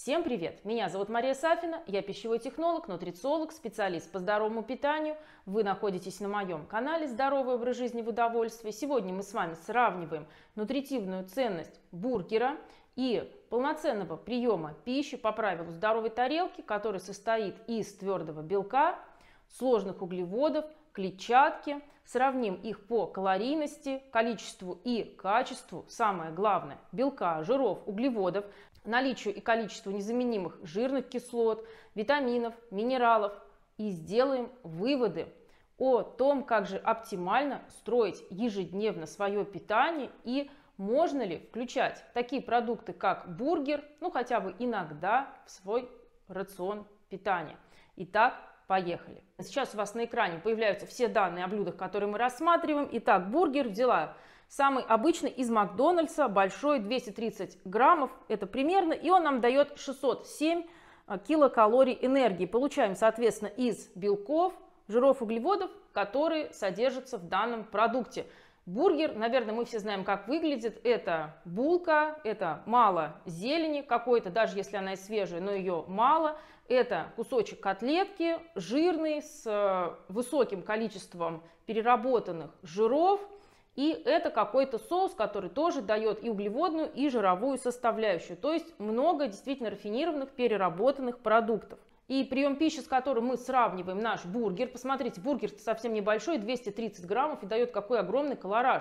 Всем привет! Меня зовут Мария Сафина, я пищевой технолог, нутрициолог, специалист по здоровому питанию. Вы находитесь на моем канале «Здоровый образ жизни в удовольствии». Сегодня мы с вами сравниваем нутритивную ценность бургера и полноценного приема пищи по правилу здоровой тарелки, который состоит из твердого белка, сложных углеводов, клетчатки. Сравним их по калорийности, количеству и качеству, самое главное, белка, жиров, углеводов, наличию и количеству незаменимых жирных кислот, витаминов, минералов, и сделаем выводы о том, как же оптимально строить ежедневно свое питание и можно ли включать такие продукты, как бургер, хотя бы иногда в свой рацион питания. Итак, поехали. Сейчас у вас на экране появляются все данные о блюдах, которые мы рассматриваем. Итак, бургер взяла самый обычный из Макдональдса, большой, 230 граммов, это примерно, и он нам дает 607 килокалорий энергии. Получаем, соответственно, из белков, жиров, углеводов, которые содержатся в данном продукте. Бургер, наверное, мы все знаем, как выглядит. Это булка, это мало зелени какой-то, даже если она и свежая, но ее мало. Это кусочек котлетки, жирный, с высоким количеством переработанных жиров. И это какой-то соус, который тоже дает и углеводную, и жировую составляющую. То есть много действительно рафинированных, переработанных продуктов. И прием пищи, с которым мы сравниваем наш бургер, посмотрите, бургер совсем небольшой, 230 граммов, и дает какой огромный колораж,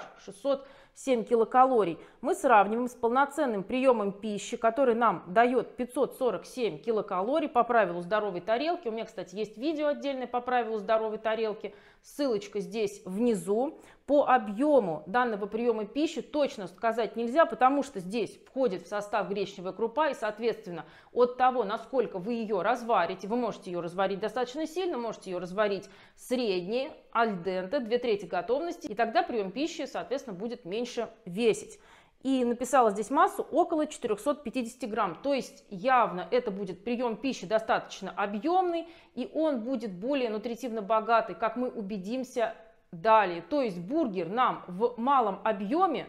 607 килокалорий. Мы сравниваем с полноценным приемом пищи, который нам дает 547 килокалорий по правилу здоровой тарелки. У меня, кстати, есть видео отдельное по правилу здоровой тарелки, ссылочка здесь внизу. По объему данного приема пищи точно сказать нельзя, потому что здесь входит в состав гречневая крупа, и, соответственно, от того, насколько вы ее разварите, вы можете ее разварить достаточно сильно, можете ее разварить средней, аль денте, 2/3 готовности, и тогда прием пищи, соответственно, будет меньше весить. И написала здесь массу около 450 грамм, то есть явно это будет прием пищи достаточно объемный, и он будет более нутритивно богатый, как мы убедимся далее. То есть бургер нам в малом объеме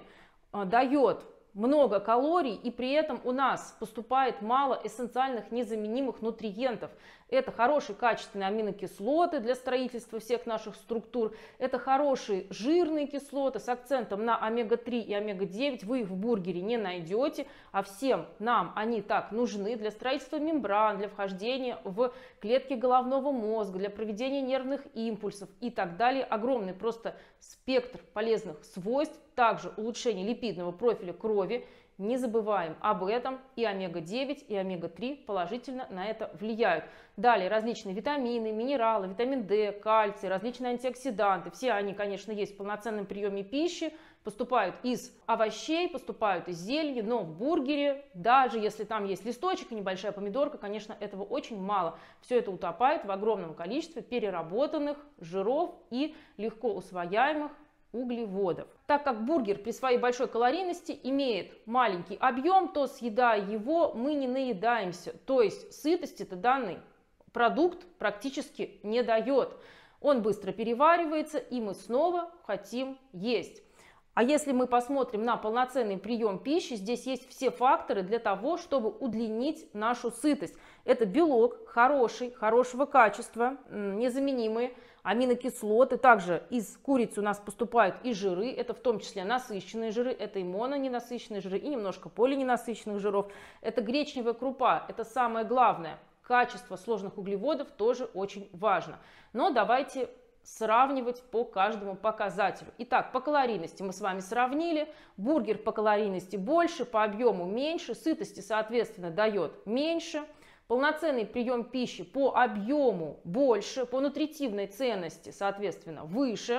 дает много калорий, и при этом у нас поступает мало эссенциальных незаменимых нутриентов. Это хорошие качественные аминокислоты для строительства всех наших структур, это хорошие жирные кислоты с акцентом на омега-3 и омега-9. Вы их в бургере не найдете, а всем нам они так нужны для строительства мембран, для вхождения в клетки головного мозга, для проведения нервных импульсов и так далее. Огромный просто спектр полезных свойств, также улучшение липидного профиля крови. Не забываем об этом, и омега-9, и омега-3 положительно на это влияют. Далее различные витамины, минералы, витамин D, кальций, различные антиоксиданты. Все они, конечно, есть в полноценном приеме пищи, поступают из овощей, поступают из зелени, но в бургере, даже если там есть листочек и небольшая помидорка, конечно, этого очень мало. Все это утопает в огромном количестве переработанных жиров и легко усвояемых углеводов. Так как бургер при своей большой калорийности имеет маленький объем, то съедая его, мы не наедаемся. То есть сытости-то данный продукт практически не дает. Он быстро переваривается, и мы снова хотим есть. А если мы посмотрим на полноценный прием пищи, здесь есть все факторы для того, чтобы удлинить нашу сытость. Это белок хороший, хорошего качества, незаменимые аминокислоты. Также из курицы у нас поступают и жиры, это в том числе насыщенные жиры, это и мононенасыщенные жиры, и немножко полиненасыщенных жиров. Это гречневая крупа, это самое главное. Качество сложных углеводов тоже очень важно. Но давайте сравнивать по каждому показателю. Итак, по калорийности мы с вами сравнили. Бургер по калорийности больше, по объему меньше, сытости, соответственно, дает меньше. Полноценный прием пищи по объему больше, по нутритивной ценности, соответственно, выше.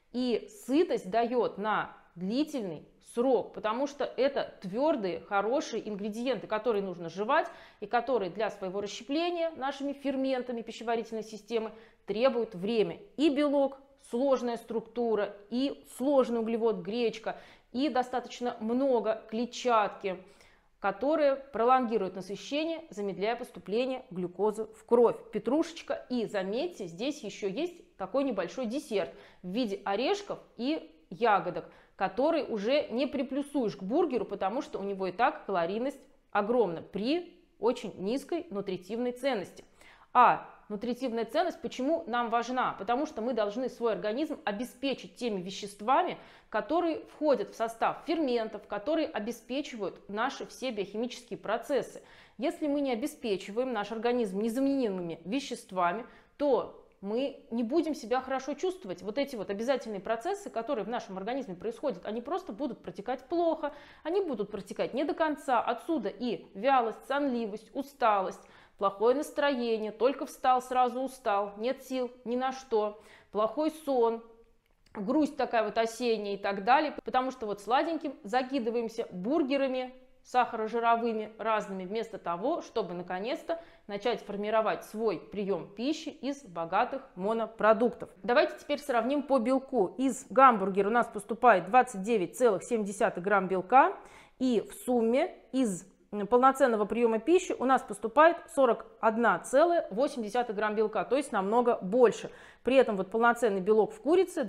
И сытость дает на длительный срок, потому что это твердые, хорошие ингредиенты, которые нужно жевать и которые для своего расщепления нашими ферментами пищеварительной системы требуют время. И белок, сложная структура, и сложный углевод, гречка, и достаточно много клетчатки, которые пролонгируют насыщение, замедляя поступление глюкозы в кровь. Петрушечка, и заметьте, здесь еще есть такой небольшой десерт в виде орешков и ягодок, который уже не приплюсуешь к бургеру, потому что у него и так калорийность огромна при очень низкой нутритивной ценности. А нутритивная ценность почему нам важна? Потому что мы должны свой организм обеспечить теми веществами, которые входят в состав ферментов, которые обеспечивают наши все биохимические процессы. Если мы не обеспечиваем наш организм незаменимыми веществами, то мы не будем себя хорошо чувствовать. Вот эти вот обязательные процессы, которые в нашем организме происходят, они просто будут протекать плохо, они будут протекать не до конца. Отсюда и вялость, сонливость, усталость, плохое настроение, только встал, сразу устал, нет сил ни на что, плохой сон, грусть такая вот осенняя и так далее. Потому что вот сладеньким закидываемся бургерами, сахарожировыми разными, вместо того, чтобы наконец-то начать формировать свой прием пищи из богатых монопродуктов. Давайте теперь сравним по белку. Из гамбургера у нас поступает 29,7 грамм белка, и в сумме из полноценного приема пищи у нас поступает 41,8 грамм белка, то есть намного больше. При этом вот полноценный белок в курице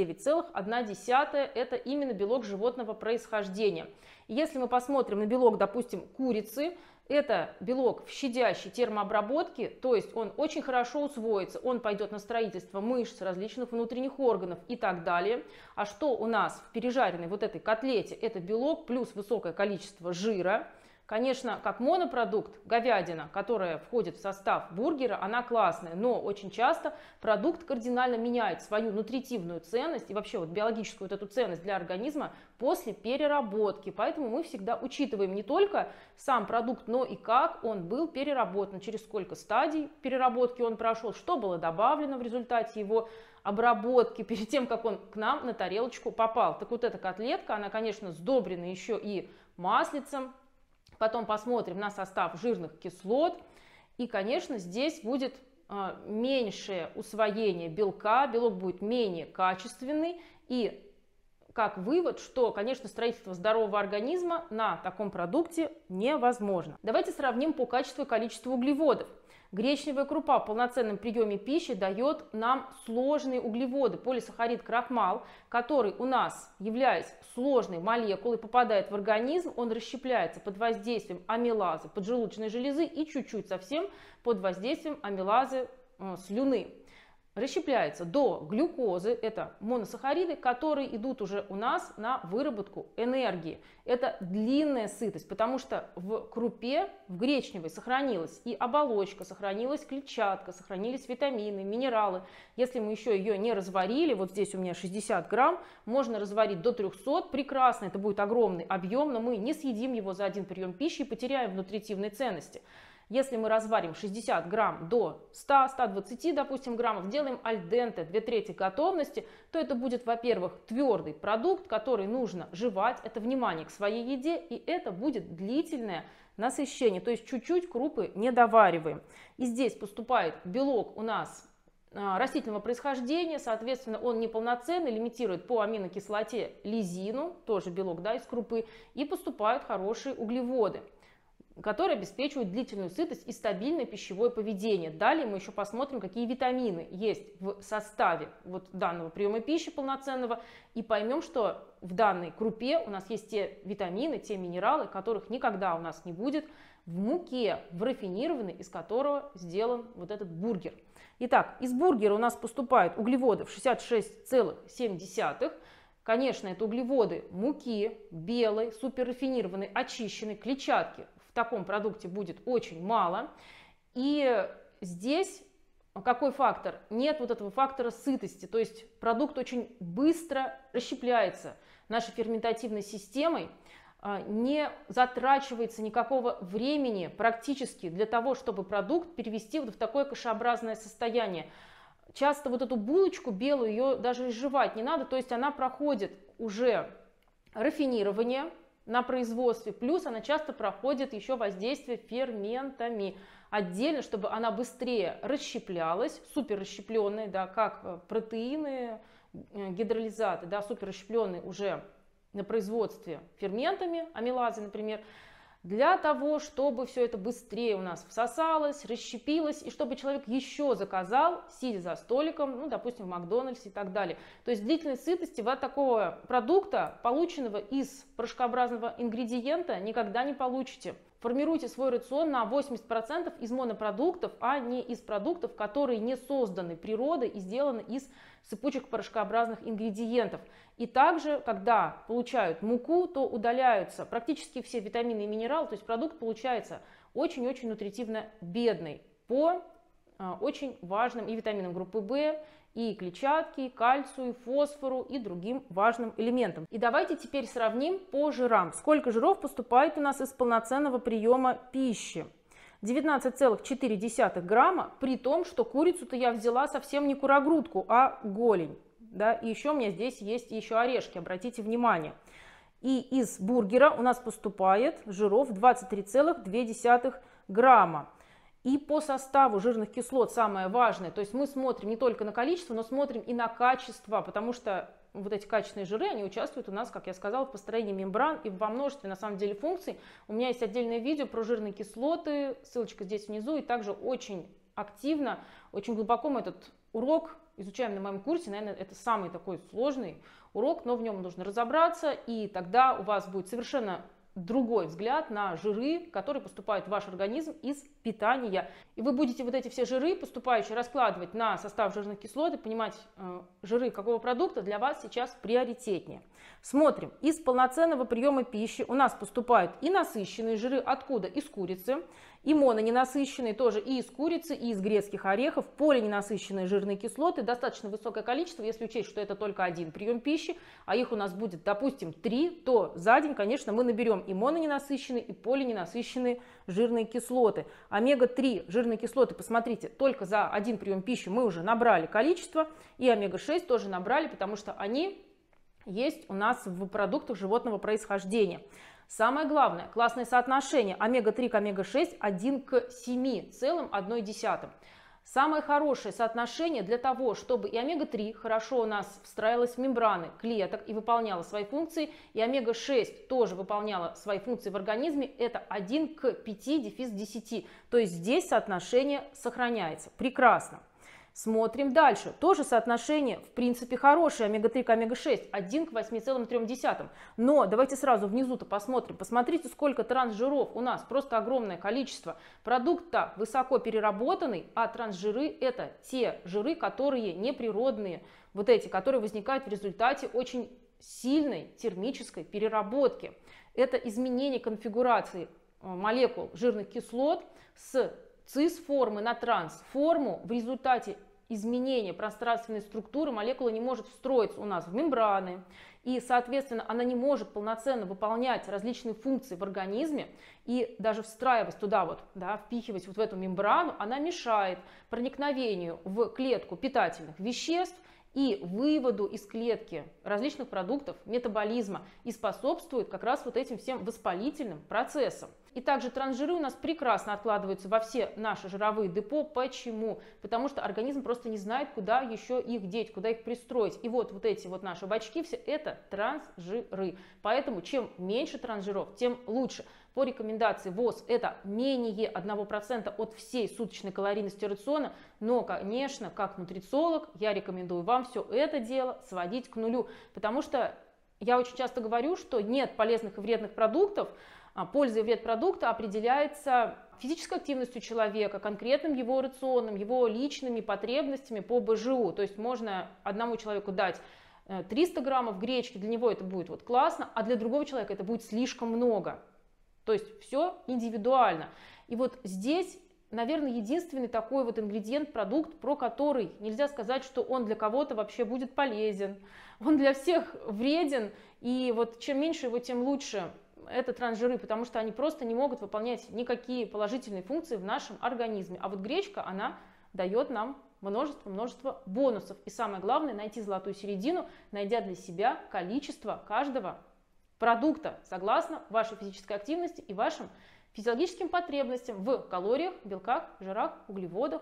29,1, это именно белок животного происхождения. И если мы посмотрим на белок, допустим, курицы, это белок в щадящей термообработке, то есть он очень хорошо усвоится, он пойдет на строительство мышц, различных внутренних органов и так далее. А что у нас в пережаренной вот этой котлете? Это белок плюс высокое количество жира. Конечно, как монопродукт, говядина, которая входит в состав бургера, она классная, но очень часто продукт кардинально меняет свою нутритивную ценность и вообще вот биологическую вот эту ценность для организма после переработки. Поэтому мы всегда учитываем не только сам продукт, но и как он был переработан, через сколько стадий переработки он прошел, что было добавлено в результате его обработки перед тем, как он к нам на тарелочку попал. Так вот эта котлетка, она, конечно, сдобрена еще и маслицем. Потом посмотрим на состав жирных кислот. И, конечно, здесь будет меньшее усвоение белка, белок будет менее качественный. И как вывод, что, конечно, строительство здорового организма на таком продукте невозможно. Давайте сравним по качеству и количеству углеводов. Гречневая крупа в полноценном приеме пищи дает нам сложные углеводы, полисахарид крахмал, который у нас, являясь сложной молекулой, попадает в организм, он расщепляется под воздействием амилазы поджелудочной железы и чуть-чуть совсем под воздействием амилазы слюны. Расщепляется до глюкозы, это моносахариды, которые идут уже у нас на выработку энергии. Это длинная сытость, потому что в крупе, в гречневой, сохранилась и оболочка, сохранилась клетчатка, сохранились витамины, минералы. Если мы еще ее не разварили, вот здесь у меня 60 грамм, можно разварить до 300, прекрасно, это будет огромный объем, но мы не съедим его за один прием пищи и потеряем в нутритивной ценности. Если мы разварим 60 грамм до 100-120, допустим, граммов, делаем альденте 2/3 готовности, то это будет, во-первых, твердый продукт, который нужно жевать, это внимание к своей еде, и это будет длительное насыщение, то есть чуть-чуть крупы не довариваем. И здесь поступает белок у нас растительного происхождения, соответственно, он неполноценный, лимитирует по аминокислоте лизину, тоже белок, да, из крупы, и поступают хорошие углеводы, которые обеспечивают длительную сытость и стабильное пищевое поведение. Далее мы еще посмотрим, какие витамины есть в составе вот данного приема пищи полноценного, и поймем, что в данной крупе у нас есть те витамины, те минералы, которых никогда у нас не будет в муке, в рафинированной, из которого сделан вот этот бургер. Итак, из бургера у нас поступает углеводов 66,7. Конечно, это углеводы муки, белой, суперрафинированной, очищенной, клетчатки в таком продукте будет очень мало. И здесь какой фактор? Нет вот этого фактора сытости, то есть продукт очень быстро расщепляется нашей ферментативной системой, не затрачивается никакого времени практически для того, чтобы продукт перевести вот в такое кашеобразное состояние. Часто вот эту булочку белую, ее даже изживать не надо, то есть она проходит уже рафинирование на производстве, плюс она часто проходит еще воздействие ферментами отдельно, чтобы она быстрее расщеплялась, суперрасщепленные, да, как протеины, гидролизаты, да, суперрасщепленные уже на производстве ферментами, амилазы, например, для того, чтобы все это быстрее у нас всосалось, расщепилось, и чтобы человек еще заказал, сидя за столиком, ну, допустим, в Макдональдсе и так далее. То есть длительной сытости вы от такого продукта, полученного из порошкообразного ингредиента, никогда не получите. формируйте свой рацион на 80% из монопродуктов, а не из продуктов, которые не созданы природой и сделаны из сыпучих порошкообразных ингредиентов. И также, когда получают муку, то удаляются практически все витамины и минералы, то есть продукт получается очень-очень нутритивно бедный по очень важным и витаминам группы В, и клетчатке, и кальцию, и фосфору, и другим важным элементам. И давайте теперь сравним по жирам. Сколько жиров поступает у нас из полноценного приема пищи? 19,4 грамма, при том, что курицу-то я взяла совсем не курогрудку, а голень. Да? И еще у меня здесь есть еще орешки, обратите внимание. И из бургера у нас поступает жиров 23,2 грамма. И по составу жирных кислот самое важное, то есть мы смотрим не только на количество, но смотрим и на качество, потому что вот эти качественные жиры, они участвуют у нас, как я сказала, в построении мембран и во множестве, на самом деле, функций. У меня есть отдельное видео про жирные кислоты, ссылочка здесь внизу, и также очень активно, очень глубоко мы этот урок изучаем на моем курсе. Наверное, это самый такой сложный урок, но в нем нужно разобраться, и тогда у вас будет совершенно другой взгляд на жиры, которые поступают в ваш организм из питания. И вы будете вот эти все жиры, поступающие, раскладывать на состав жирных кислот и понимать, жиры какого продукта для вас сейчас приоритетнее. Смотрим. Из полноценного приема пищи у нас поступают и насыщенные жиры. Откуда? Из курицы. И мононенасыщенные тоже и из курицы, и из грецких орехов. Полиненасыщенные жирные кислоты. Достаточно высокое количество, если учесть, что это только один прием пищи, а их у нас будет, допустим, 3, то за день, конечно, мы наберем и мононенасыщенные, и полиненасыщенные жирные кислоты. Омега-3 жирные кислоты, посмотрите, только за один прием пищи мы уже набрали количество, и омега-6 тоже набрали, потому что они есть у нас в продуктах животного происхождения. Самое главное, классное соотношение омега-3 к омега-6 1 к 7,1. Самое хорошее соотношение для того, чтобы и омега-3 хорошо у нас встраивалась в мембраны клеток и выполняла свои функции, и омега-6 тоже выполняла свои функции в организме, это 1 к 5,10. То есть здесь соотношение сохраняется. Прекрасно. Смотрим дальше. Тоже соотношение, в принципе, хорошее, омега-3 к омега-6, 1 к 8,3. Но давайте сразу внизу-то посмотрим. Посмотрите, сколько трансжиров у нас. Просто огромное количество. Продукт-то высоко переработанный, а трансжиры – это те жиры, которые неприродные. Вот эти, которые возникают в результате очень сильной термической переработки. Это изменение конфигурации молекул жирных кислот с цис-формы на транс-форму. В результате изменения пространственной структуры молекула не может встроиться у нас в мембраны, и, соответственно, она не может полноценно выполнять различные функции в организме, и даже встраиваясь туда, вот, да, впихивать вот в эту мембрану, она мешает проникновению в клетку питательных веществ и выводу из клетки различных продуктов метаболизма и способствует как раз вот этим всем воспалительным процессам. И также трансжиры у нас прекрасно откладываются во все наши жировые депо. Почему? Потому что организм просто не знает, куда еще их деть, куда их пристроить. И вот эти вот наши бачки, все это трансжиры. Поэтому чем меньше трансжиров, тем лучше. По рекомендации ВОЗ это менее 1% от всей суточной калорийности рациона. Но, конечно, как нутрициолог, я рекомендую вам все это дело сводить к нулю. Потому что я очень часто говорю, что нет полезных и вредных продуктов. Польза и вред продукта определяется физической активностью человека, конкретным его рационом, его личными потребностями по БЖУ. То есть можно одному человеку дать 300 граммов гречки, для него это будет вот классно, а для другого человека это будет слишком много. То есть все индивидуально. И вот здесь, наверное, единственный такой вот ингредиент, продукт, про который нельзя сказать, что он для кого-то вообще будет полезен. Он для всех вреден, и вот чем меньше его, тем лучше. Это трансжиры, потому что они просто не могут выполнять никакие положительные функции в нашем организме. А вот гречка, она дает нам множество бонусов. И самое главное, найти золотую середину, найдя для себя количество каждого продукта, согласно вашей физической активности и вашим физиологическим потребностям в калориях, белках, жирах, углеводах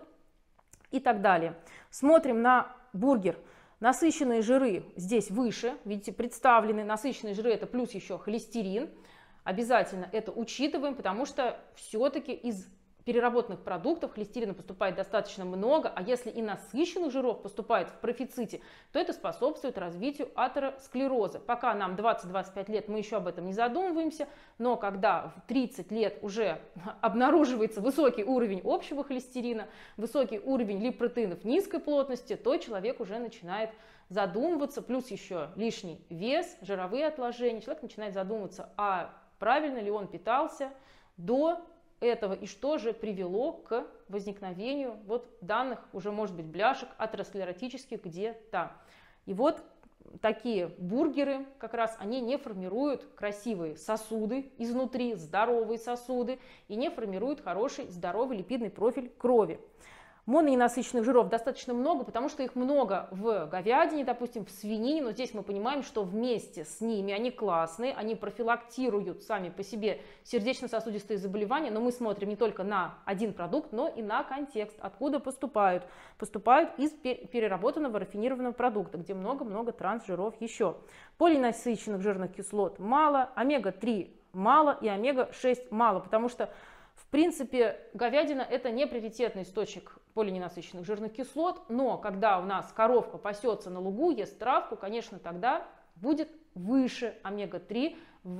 и так далее. Смотрим на бургер. Насыщенные жиры здесь выше, видите, представлены. Насыщенные жиры — это плюс еще холестерин. Обязательно это учитываем, потому что все-таки из переработанных продуктов холестерина поступает достаточно много, а если и насыщенных жиров поступает в профиците, то это способствует развитию атеросклероза. Пока нам 20-25 лет, мы еще об этом не задумываемся, но когда в 30 лет уже обнаруживается высокий уровень общего холестерина, высокий уровень липопротеинов низкой плотности, то человек уже начинает задумываться, плюс еще лишний вес, жировые отложения, человек начинает задумываться, а правильно ли он питался до этого и что же привело к возникновению вот данных уже, может быть, бляшек атеросклеротических где-то. И вот такие бургеры как раз, они не формируют красивые сосуды изнутри, здоровые сосуды, и не формируют хороший здоровый липидный профиль крови. Мононенасыщенных жиров достаточно много, потому что их много в говядине, допустим, в свинине, но здесь мы понимаем, что вместе с ними они классные, они профилактируют сами по себе сердечно-сосудистые заболевания, но мы смотрим не только на один продукт, но и на контекст, откуда поступают. Поступают из переработанного рафинированного продукта, где много-много трансжиров еще. Полиненасыщенных жирных кислот мало, омега-3 мало и омега-6 мало, потому что в принципе, говядина – это не приоритетный источник полиненасыщенных жирных кислот, но когда у нас коровка пасется на лугу, ест травку, конечно, тогда будет выше омега-3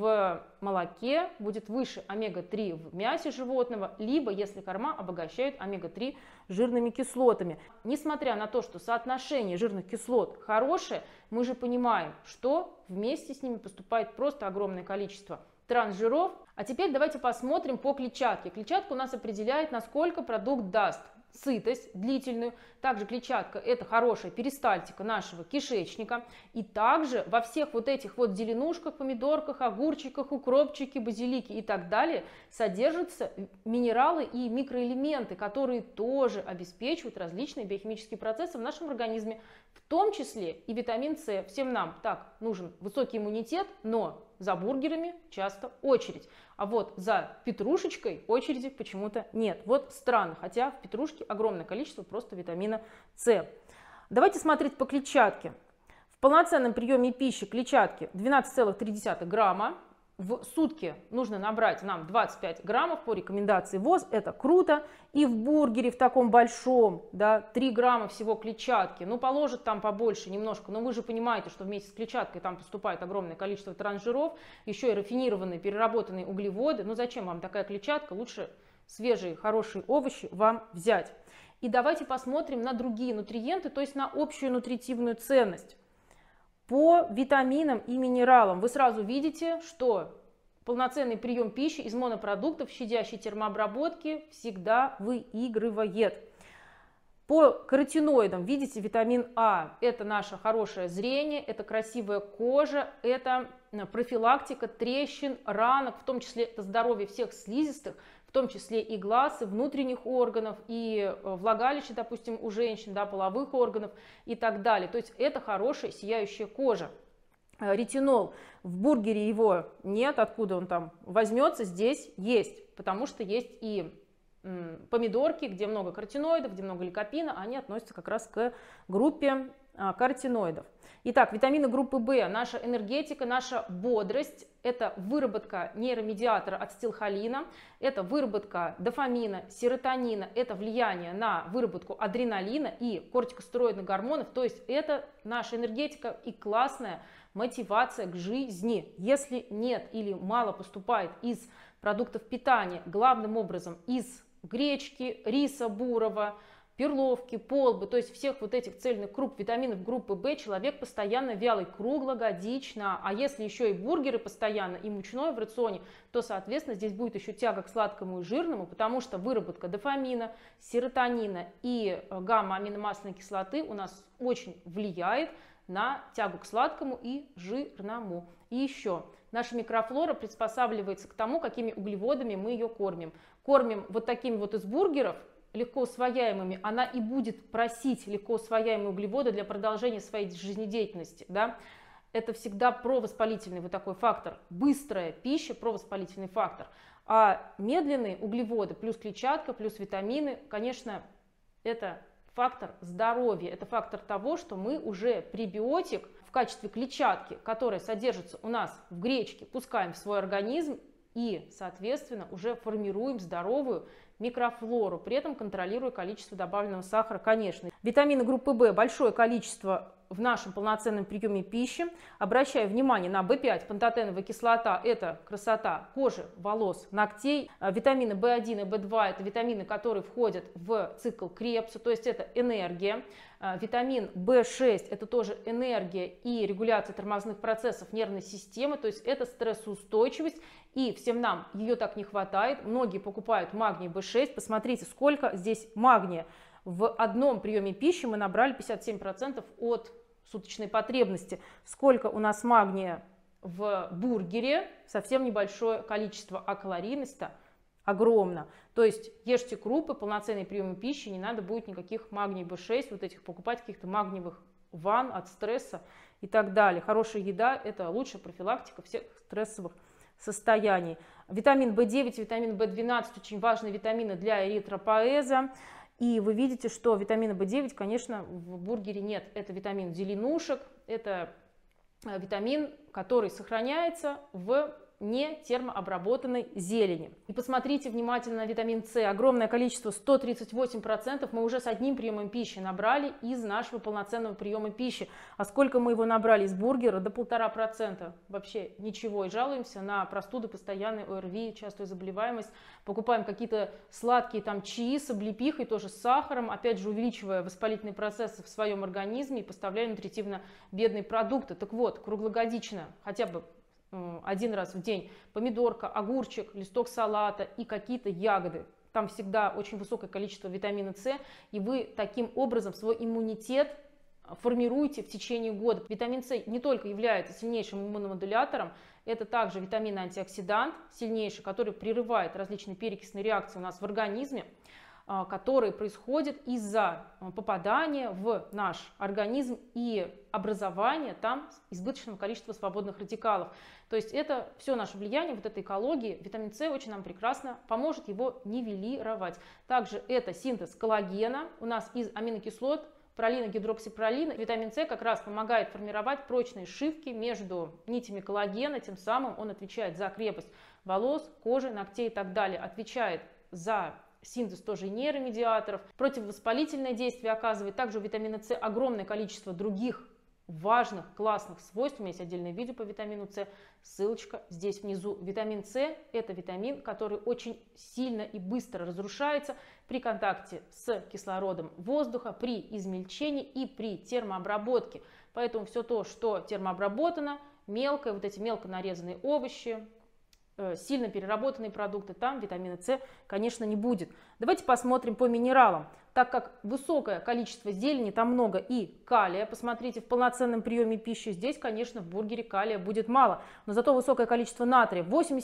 в молоке, будет выше омега-3 в мясе животного, либо если корма обогащают омега-3 жирными кислотами. Несмотря на то, что соотношение жирных кислот хорошее, мы же понимаем, что вместе с ними поступает просто огромное количество трансжиров. А теперь давайте посмотрим по клетчатке. Клетчатка у нас определяет, насколько продукт даст сытость длительную. Также клетчатка – это хорошая перистальтика нашего кишечника. И также во всех вот этих вот зеленушках, помидорках, огурчиках, укропчике, базилике и так далее содержатся минералы и микроэлементы, которые тоже обеспечивают различные биохимические процессы в нашем организме, в том числе и витамин С. Всем нам так нужен высокий иммунитет, но за бургерами часто очередь. А вот за петрушечкой очереди почему-то нет. Вот странно, хотя в петрушке огромное количество просто витамина С. Давайте смотреть по клетчатке. В полноценном приеме пищи клетчатки 12,3 грамма. В сутки нужно набрать нам 25 граммов по рекомендации ВОЗ, это круто. И в бургере в таком большом, да, 3 грамма всего клетчатки, ну положат там побольше немножко, но вы же понимаете, что вместе с клетчаткой там поступает огромное количество трансжиров, еще и рафинированные, переработанные углеводы. Ну зачем вам такая клетчатка, лучше свежие, хорошие овощи вам взять. И давайте посмотрим на другие нутриенты, то есть на общую нутритивную ценность. По витаминам и минералам вы сразу видите, что полноценный прием пищи из монопродуктов, щадящей термообработки, всегда выигрывает. По каротиноидам видите витамин А. Это наше хорошее зрение, это красивая кожа, это профилактика трещин, ранок, в том числе это здоровье всех слизистых, в том числе и глаз, и внутренних органов, и влагалище, допустим, у женщин, да, половых органов и так далее. То есть это хорошая сияющая кожа. Ретинол, в бургере его нет, откуда он там возьмется, здесь есть, потому что есть и помидорки, где много каротиноидов, где много ликопина, они относятся как раз к группе каротиноидов. Итак, витамины группы В, наша энергетика, наша бодрость, это выработка нейромедиатора ацетилхолина, это выработка дофамина, серотонина, это влияние на выработку адреналина и кортикостероидных гормонов, то есть это наша энергетика и классная мотивация к жизни. Если нет или мало поступает из продуктов питания, главным образом из гречки, риса бурого, перловки, полбы, то есть всех вот этих цельных круп, витаминов группы В, человек постоянно вялый, круглогодично. А если еще и бургеры постоянно, и мучное в рационе, то, соответственно, здесь будет еще тяга к сладкому и жирному, потому что выработка дофамина, серотонина и гамма-аминомасляной кислоты у нас очень влияет на тягу к сладкому и жирному. И еще, наша микрофлора приспосабливается к тому, какими углеводами мы ее кормим. Кормим вот такими вот из бургеров, легко усвояемыми, она и будет просить легко усвояемые углеводы для продолжения своей жизнедеятельности. Да? Это всегда провоспалительный вот такой фактор. Быстрая пища, провоспалительный фактор. А медленные углеводы плюс клетчатка, плюс витамины, конечно, это фактор здоровья. Это фактор того, что мы уже пребиотик в качестве клетчатки, которая содержится у нас в гречке, пускаем в свой организм. и, соответственно, уже формируем здоровую микрофлору, при этом контролируя количество добавленного сахара, конечно. Витамины группы В большое количество в нашем полноценном приеме пищи. Обращаю внимание на В5, пантотеновая кислота, это красота кожи, волос, ногтей. Витамины В1 и В2 это витамины, которые входят в цикл Крепса, то есть это энергия. Витамин В6 это тоже энергия и регуляция тормозных процессов нервной системы, то есть это стрессоустойчивость, и всем нам ее так не хватает. Многие покупают магний В6, посмотрите, сколько здесь магния. В одном приеме пищи мы набрали 57% от суточной потребности. Сколько у нас магния в бургере? Совсем небольшое количество, а калорийность-то огромна. То есть ешьте крупы, полноценные приемы пищи, не надо будет никаких магний В6, вот этих покупать каких-то магниевых ванн от стресса и так далее. Хорошая еда – это лучшая профилактика всех стрессовых состояний. Витамин В9, витамин В12 очень важные витамины для эритропоэза. И вы видите, что витамина В9, конечно, в бургере нет. Это витамин зеленушек, это витамин, который сохраняется в не термообработанной зелени. И посмотрите внимательно на витамин С. Огромное количество, 138% мы уже с одним приемом пищи набрали из нашего полноценного приема пищи. А сколько мы его набрали из бургера? До 1,5%. Вообще ничего. И жалуемся на простуды, постоянные ОРВИ, частую заболеваемость. Покупаем какие-то сладкие там чаи с облепихой, тоже с сахаром, опять же увеличивая воспалительные процессы в своем организме и поставляем нутритивно бедные продукты. Так вот, круглогодично, хотя бы один раз в день помидорка, огурчик, листок салата и какие-то ягоды. Там всегда очень высокое количество витамина С, и вы таким образом свой иммунитет формируете в течение года. Витамин С не только является сильнейшим иммуномодулятором, это также витамин-антиоксидант сильнейший, который прерывает различные перекисные реакции у нас в организме, которые происходят из-за попадания в наш организм и образования там избыточного количества свободных радикалов. То есть это все наше влияние, вот этой экологии. Витамин С очень нам прекрасно поможет его нивелировать. Также это синтез коллагена у нас из аминокислот, пролина, гидроксипролина. Витамин С как раз помогает формировать прочные шивки между нитями коллагена, тем самым он отвечает за крепость волос, кожи, ногтей и так далее, отвечает за синтез тоже нейромедиаторов, противовоспалительное действие оказывает. Также у витамина С огромное количество других важных, классных свойств. У меня есть отдельное видео по витамину С, ссылочка здесь внизу. Витамин С – это витамин, который очень сильно и быстро разрушается при контакте с кислородом воздуха, при измельчении и при термообработке. Поэтому все то, что термообработано, мелкое, вот эти мелко нарезанные овощи, сильно переработанные продукты, там витамина С, конечно, не будет. Давайте посмотрим по минералам. Так как высокое количество зелени, там много и калия, посмотрите, в полноценном приеме пищи здесь, конечно, в бургере калия будет мало, но зато высокое количество натрия,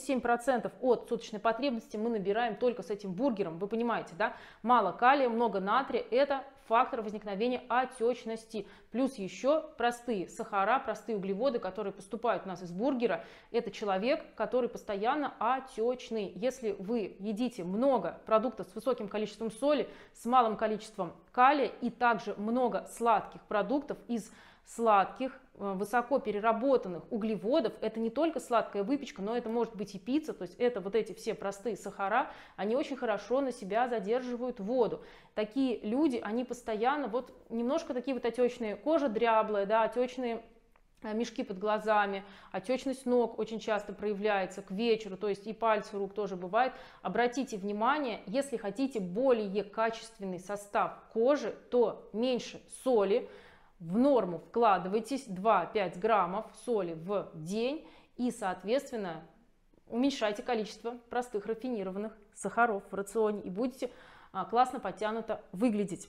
87% от суточной потребности мы набираем только с этим бургером, вы понимаете, да? Мало калия, много натрия, это фактор возникновения отечности. Плюс еще простые сахара, простые углеводы, которые поступают у нас из бургера. Это человек, который постоянно отечный. Если вы едите много продуктов с высоким количеством соли, с малым количеством калия и также много сладких продуктов из сладких, высоко переработанных углеводов, это не только сладкая выпечка, но это может быть и пицца, то есть это вот эти все простые сахара, они очень хорошо на себя задерживают воду. Такие люди, они постоянно вот немножко такие вот отечные, кожа дряблая, да, отечные мешки под глазами, отечность ног очень часто проявляется к вечеру, то есть и пальцы рук тоже бывает. Обратите внимание, если хотите более качественный состав кожи, то меньше соли, в норму вкладывайтесь 2-5 граммов соли в день и, соответственно, уменьшайте количество простых рафинированных сахаров в рационе и будете классно подтянуто выглядеть.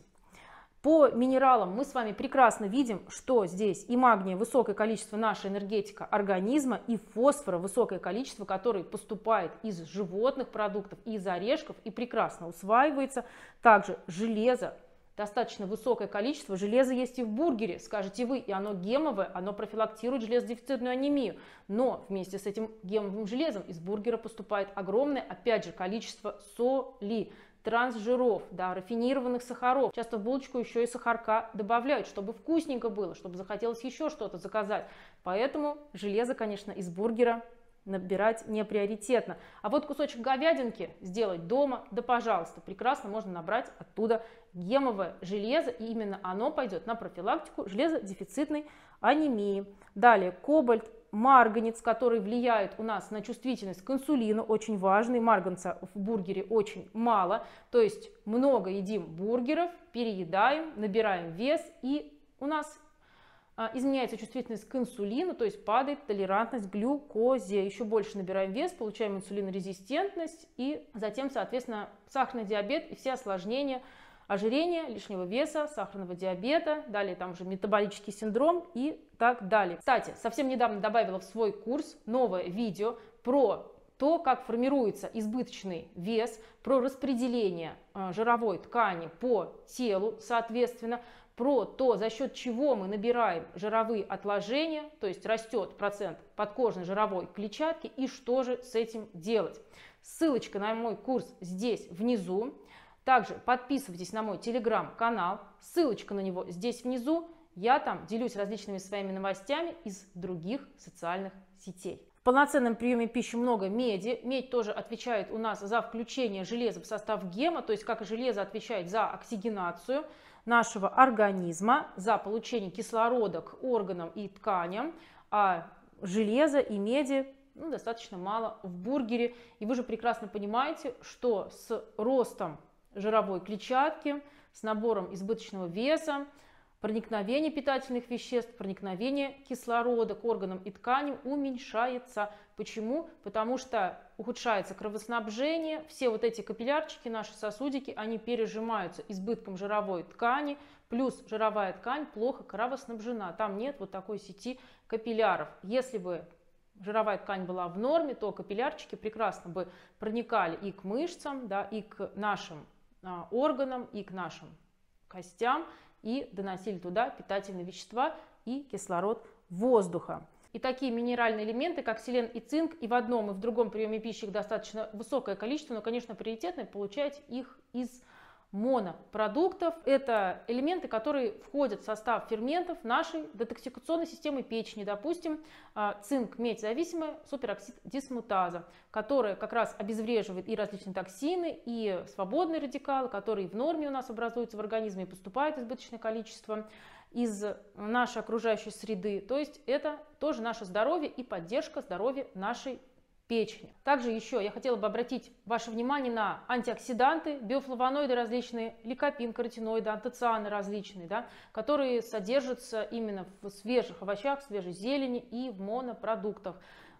По минералам мы с вами прекрасно видим, что здесь и магния высокое количество, наша энергетика организма, и фосфора высокое количество, который поступает из животных продуктов и из орешков и прекрасно усваивается. Также железо. Достаточно высокое количество железа есть и в бургере, скажете вы, и оно гемовое, оно профилактирует железодефицитную анемию. Но вместе с этим гемовым железом из бургера поступает огромное, опять же, количество соли, трансжиров, да, рафинированных сахаров. Часто в булочку еще и сахарка добавляют, чтобы вкусненько было, чтобы захотелось еще что-то заказать. Поэтому железо, конечно, из бургера набирать не приоритетно. А вот кусочек говядинки сделать дома, да пожалуйста, прекрасно можно набрать оттуда гемовое железо, и именно оно пойдет на профилактику железодефицитной анемии. Далее кобальт, марганец, который влияет у нас на чувствительность к инсулину, очень важный. Марганца в бургере очень мало, то есть много едим бургеров, переедаем, набираем вес, и у нас изменяется чувствительность к инсулину, то есть падает толерантность к глюкозе. Еще больше набираем вес, получаем инсулинорезистентность и затем, соответственно, сахарный диабет и все осложнения ожирения, лишнего веса, сахарного диабета, далее там уже метаболический синдром и так далее. Кстати, совсем недавно добавила в свой курс новое видео про то, как формируется избыточный вес, про распределение жировой ткани по телу, соответственно, про то, за счет чего мы набираем жировые отложения, то есть растет процент подкожной жировой клетчатки, и что же с этим делать. Ссылочка на мой курс здесь внизу. Также подписывайтесь на мой телеграм-канал, ссылочка на него здесь внизу. Я там делюсь различными своими новостями из других социальных сетей. В полноценном приеме пищи много меди. Медь тоже отвечает у нас за включение железа в состав гема, то есть как и железо отвечает за оксигенацию нашего организма, за получение кислорода к органам и тканям, а железа и меди достаточно мало в бургере. И вы же прекрасно понимаете, что с ростом жировой клетчатки, с набором избыточного веса, проникновение питательных веществ, проникновение кислорода к органам и тканям уменьшается. Почему? Потому что ухудшается кровоснабжение, все вот эти капиллярчики, наши сосудики, они пережимаются избытком жировой ткани, плюс жировая ткань плохо кровоснабжена, там нет вот такой сети капилляров. Если бы жировая ткань была в норме, то капиллярчики прекрасно бы проникали и к мышцам, да, и к нашим органам, и к нашим костям, и доносили туда питательные вещества и кислород воздуха. И такие минеральные элементы, как селен и цинк, и в одном, и в другом приеме пищи их достаточно высокое количество, но, конечно, приоритетно получать их из монопродуктов. Это элементы, которые входят в состав ферментов нашей детоксикационной системы печени. Допустим, цинк, медь зависимая, супероксид дисмутаза, которая как раз обезвреживает и различные токсины, и свободные радикалы, которые в норме у нас образуются в организме и поступает избыточное количество из нашей окружающей среды. То есть это тоже наше здоровье и поддержка здоровья нашей печени. Также еще я хотела бы обратить ваше внимание на антиоксиданты, биофлавоноиды различные, ликопин, каротиноиды, антоцианы различные, да, которые содержатся именно в свежих овощах, в свежей зелени и в монопродуктах.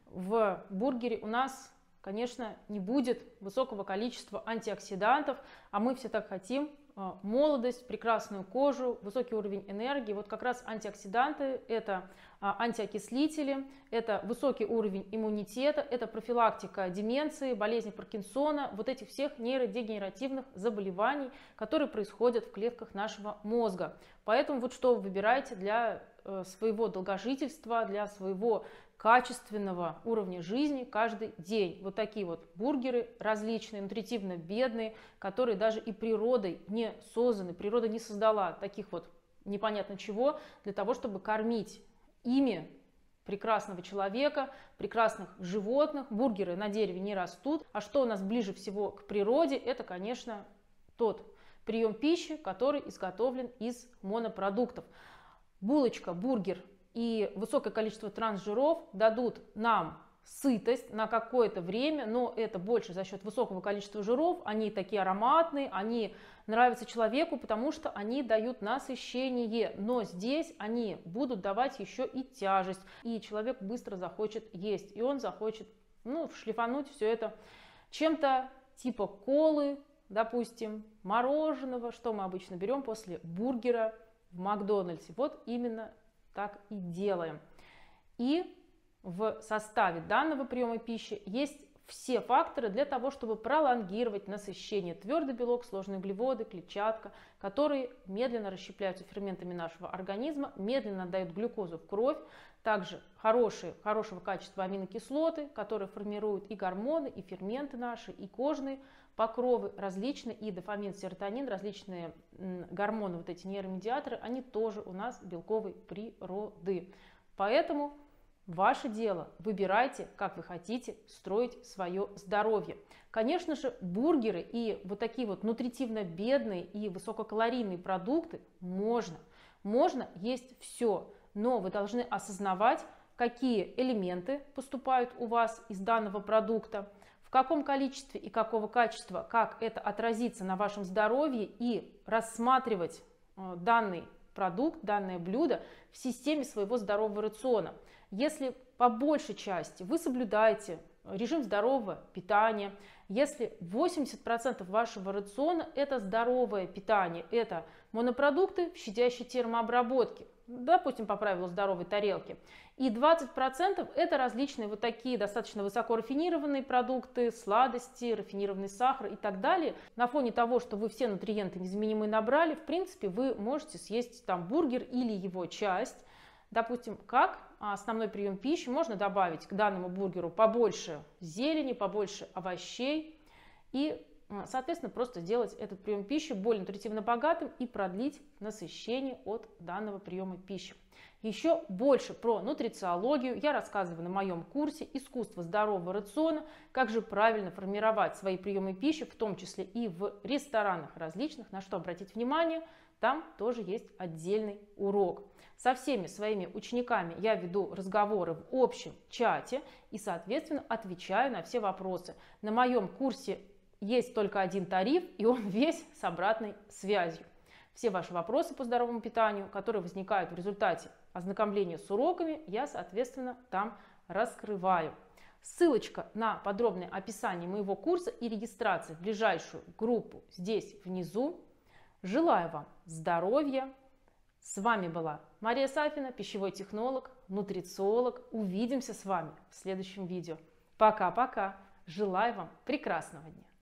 В бургере у нас, конечно, не будет высокого количества антиоксидантов, а мы все так хотим молодость, прекрасную кожу, высокий уровень энергии. Вот как раз антиоксиданты – это антиокислители, это высокий уровень иммунитета, это профилактика деменции, болезни Паркинсона, вот этих всех нейродегенеративных заболеваний, которые происходят в клетках нашего мозга. Поэтому вот что вы выбираете для своего долгожительства, для своего качественного уровня жизни каждый день. Вот такие вот бургеры различные, нутритивно бедные, которые даже и природой не созданы, природа не создала таких вот непонятно чего для того, чтобы кормить ими прекрасного человека, прекрасных животных. Бургеры на дереве не растут. А что у нас ближе всего к природе, это, конечно, тот прием пищи, который изготовлен из монопродуктов. Булочка, бургер и высокое количество трансжиров дадут нам сытость на какое-то время, но это больше за счет высокого количества жиров. Они такие ароматные, они нравятся человеку, потому что они дают насыщение, но здесь они будут давать еще и тяжесть, и человек быстро захочет есть, и он захочет шлифануть все это чем-то типа колы, допустим, мороженого, что мы обычно берем после бургера в Макдональдсе. Вот именно так и делаем. И в составе данного приема пищи есть все факторы для того, чтобы пролонгировать насыщение. Твердый белок, сложные углеводы, клетчатка, которые медленно расщепляются ферментами нашего организма, медленно дают глюкозу в кровь. Также хорошего качества аминокислоты, которые формируют и гормоны, и ферменты наши, и кожные покровы различные, и дофамин, серотонин, различные гормоны, вот эти нейромедиаторы, они тоже у нас белковой природы. Поэтому Ваше дело, выбирайте, как вы хотите строить свое здоровье. Конечно же, бургеры и вот такие вот нутритивно бедные и высококалорийные продукты можно. Можно есть все, но вы должны осознавать, какие элементы поступают у вас из данного продукта, в каком количестве и какого качества, как это отразится на вашем здоровье, и рассматривать данный продукт, данное блюдо в системе своего здорового рациона. Если по большей части вы соблюдаете режим здорового питания, если 80% вашего рациона это здоровое питание, это монопродукты в щадящей термообработке, допустим, по правилу здоровой тарелки, и 20% это различные вот такие достаточно высоко рафинированные продукты, сладости, рафинированный сахар и так далее. На фоне того, что вы все нутриенты незаменимые набрали, в принципе, вы можете съесть там бургер или его часть. Допустим, как основной прием пищи можно добавить к данному бургеру побольше зелени, побольше овощей и, соответственно, просто сделать этот прием пищи более нутритивно богатым и продлить насыщение от данного приема пищи. Еще больше про нутрициологию я рассказываю на моем курсе «Искусство здорового рациона», как же правильно формировать свои приемы пищи, в том числе и в ресторанах различных, на что обратить внимание, там тоже есть отдельный урок. Со всеми своими учениками я веду разговоры в общем чате и, соответственно, отвечаю на все вопросы. На моем курсе есть только один тариф, и он весь с обратной связью. Все ваши вопросы по здоровому питанию, которые возникают в результате ознакомления с уроками, я, соответственно, там раскрываю. Ссылочка на подробное описание моего курса и регистрации в ближайшую группу здесь внизу. Желаю вам здоровья. С вами была Мария Сафина, пищевой технолог, нутрициолог. Увидимся с вами в следующем видео. Пока-пока. Желаю вам прекрасного дня.